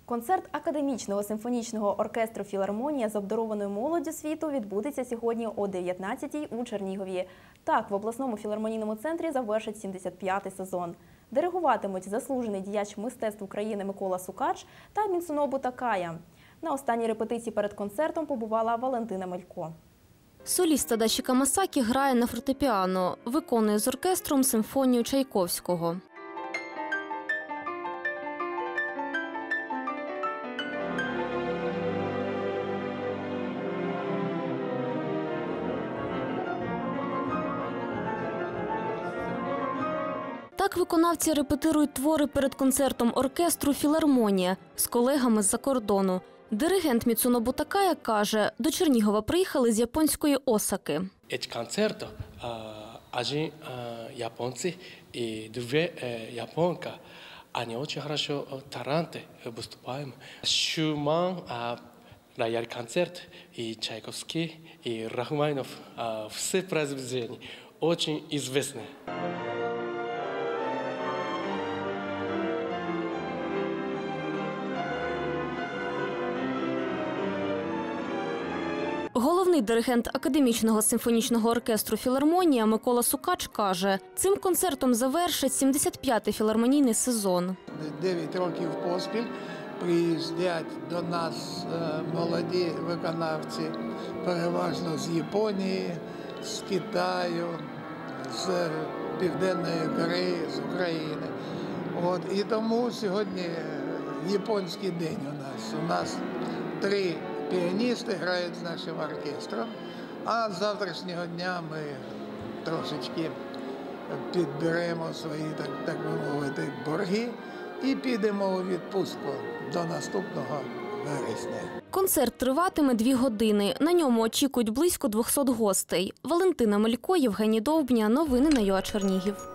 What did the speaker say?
Концерт Академічного симфонічного оркестру «Філармонія» з обдарованою молоддю світу відбудеться сьогодні о 19-й у Чернігові. Так, в обласному філармонійному центрі завершить 75-й сезон. Диригуватимуть заслужений діяч мистецтв України Микола Сукач та Міцунобу Такая. На останній репетиції перед концертом побувала Валентина Мелько. Соліст Тадаші Камасакі грає на фортепіано, виконує з оркестром симфонію Чайковського. Так виконавці репетирують твори перед концертом оркестру «Філармонія» з колегами з-за кордону. Диригент Міцунобу Такая каже, до Чернігова приїхали з японської Осаки. Ці концерти один японці і дві японки. Они очень хорошо таранты выступаем. Шуман, рояль концерт, и Чайковский, и Рахманинов. Все произведения очень известны. Головний диригент Академічного симфонічного оркестру «Філармонія» Микола Сукач каже, цим концертом завершить 75-й філармонійний сезон. 9 років поспіль приїздять до нас молоді виконавці, переважно з Японії, з Китаю, з Південної Кореї, з України. І тому сьогодні японський день у нас. У нас 3 піаністи грають з нашим оркестром, а з завтрашнього дня ми трошечки підберемо свої, так би мовити, борги і підемо у відпустку до наступного вересня. Концерт триватиме 2 години. На ньому очікують близько 200 гостей. Валентина Мелько, Євгеній Довбня. Новини на ЮА Чернігів.